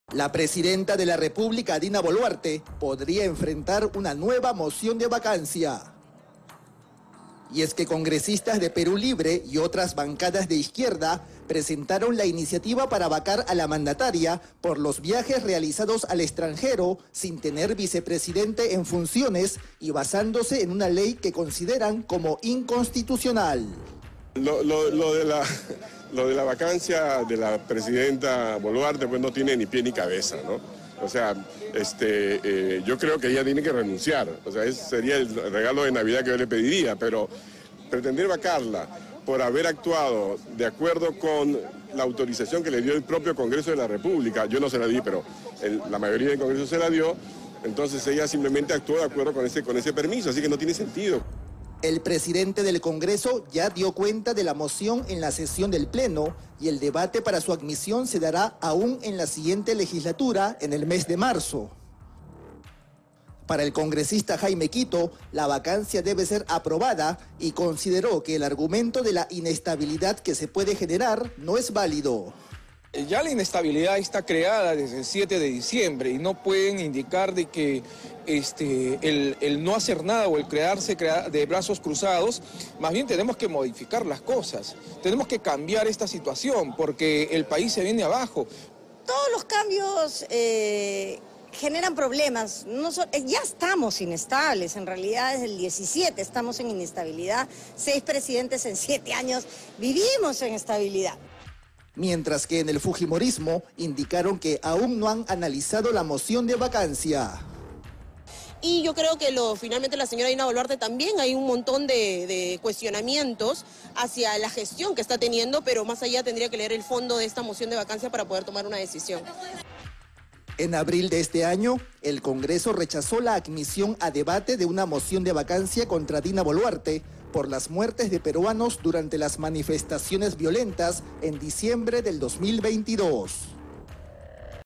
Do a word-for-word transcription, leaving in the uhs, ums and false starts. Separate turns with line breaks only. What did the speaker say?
La presidenta de la República, Dina Boluarte, podría enfrentar una nueva moción de vacancia. Y es que congresistas de Perú Libre y otras bancadas de izquierda presentaron la iniciativa para vacar a la mandataria por los viajes realizados al extranjero sin tener vicepresidente en funciones y basándose en una ley que consideran como inconstitucional.
Lo, lo, lo, de la, lo de la vacancia de la presidenta Boluarte pues no tiene ni pie ni cabeza, ¿no? O sea, este, eh, yo creo que ella tiene que renunciar. O sea, ese sería el regalo de Navidad que yo le pediría, pero pretender vacarla por haber actuado de acuerdo con la autorización que le dio el propio Congreso de la República, yo no se la di, pero el, la mayoría del Congreso se la dio, entonces ella simplemente actuó de acuerdo con ese, con ese permiso, así que no tiene sentido.
El presidente del Congreso ya dio cuenta de la moción en la sesión del Pleno y el debate para su admisión se dará aún en la siguiente legislatura, en el mes de marzo. Para el congresista Jaime Quito, la vacancia debe ser aprobada y consideró que el argumento de la inestabilidad que se puede generar no es válido.
Ya la inestabilidad está creada desde el siete de diciembre y no pueden indicar de que este, el, el no hacer nada o el quedarse de brazos cruzados, más bien tenemos que modificar las cosas, tenemos que cambiar esta situación porque el país se viene abajo.
Todos los cambios eh, generan problemas, no so, ya estamos inestables, en realidad desde el diecisiete estamos en inestabilidad, seis presidentes en siete años, vivimos en estabilidad.
Mientras que en el fujimorismo indicaron que aún no han analizado la moción de vacancia.
Y yo creo que lo, finalmente la señora Dina Boluarte también hay un montón de, de cuestionamientos hacia la gestión que está teniendo, pero más allá tendría que leer el fondo de esta moción de vacancia para poder tomar una decisión.
En abril de este año, el Congreso rechazó la admisión a debate de una moción de vacancia contra Dina Boluarte por las muertes de peruanos durante las manifestaciones violentas en diciembre del dos mil veintidós.